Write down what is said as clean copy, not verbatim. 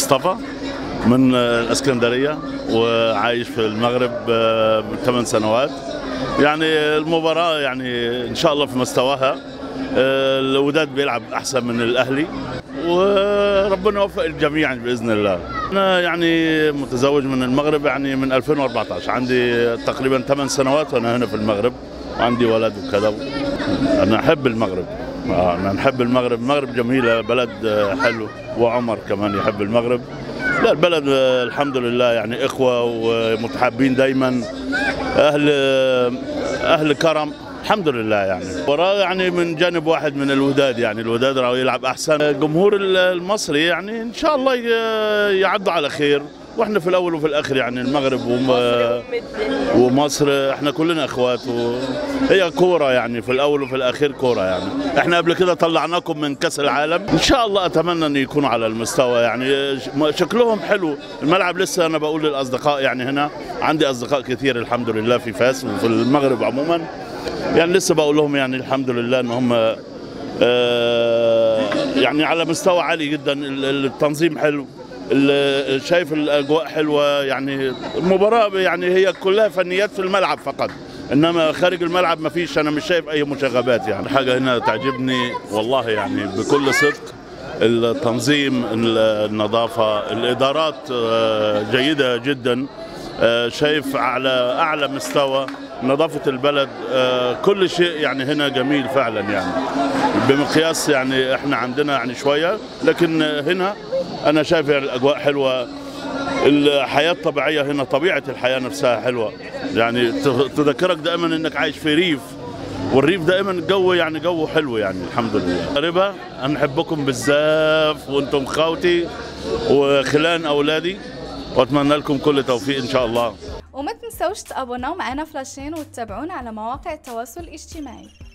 مصطفى من الاسكندريه وعايش في المغرب 8 سنوات. يعني المباراه يعني ان شاء الله في مستواها. الوداد بيلعب احسن من الاهلي وربنا يوفق الجميع باذن الله. انا يعني متزوج من المغرب يعني من 2014، عندي تقريبا 8 سنوات وانا هنا في المغرب وعندي ولد وكذا. انا احب المغرب. انا نحب المغرب. المغرب جميله، بلد حلو، وعمر كمان يحب المغرب. لا البلد الحمد لله يعني اخوه ومتحابين دايما، اهل كرم الحمد لله. يعني وراه يعني من جانب واحد من الوداد، يعني الوداد راهو يلعب احسن. الجمهور المصري يعني ان شاء الله يعدوا على خير، واحنا في الاول وفي الاخر يعني المغرب ومصر احنا كلنا اخوات، وهي كوره يعني في الاول وفي الاخير كوره. يعني احنا قبل كده طلعناكم من كاس العالم، ان شاء الله اتمنى ان يكونوا على المستوى. يعني شكلهم حلو، الملعب لسه انا بقول للاصدقاء، يعني هنا عندي اصدقاء كثير الحمد لله في فاس وفي المغرب عموما، يعني لسه بقول لهم يعني الحمد لله ان هم يعني على مستوى عالي جدا. التنظيم حلو، شايف الاجواء حلوه. يعني المباراه يعني هي كلها فنيات في الملعب فقط، انما خارج الملعب ما فيش، انا مش شايف اي مشاغبات. يعني حاجه هنا تعجبني والله يعني بكل صدق، التنظيم، النظافه، الادارات جيده جدا. شايف على اعلى مستوى نظافه البلد، كل شيء يعني هنا جميل فعلا. يعني بمقياس يعني احنا عندنا يعني شويه، لكن هنا انا شايف يعني الاجواء حلوه، الحياه الطبيعيه هنا، طبيعه الحياه نفسها حلوه. يعني تذكرك دائما انك عايش في ريف، والريف دائما الجو يعني جو حلو. يعني الحمد لله. ربا انا احبكم بزاف وانتم خوتي وخلان اولادي، واتمنى لكم كل توفيق ان شاء الله. وما تنسوش تابوناو معنا فلاشين وتتابعونا على مواقع التواصل الاجتماعي.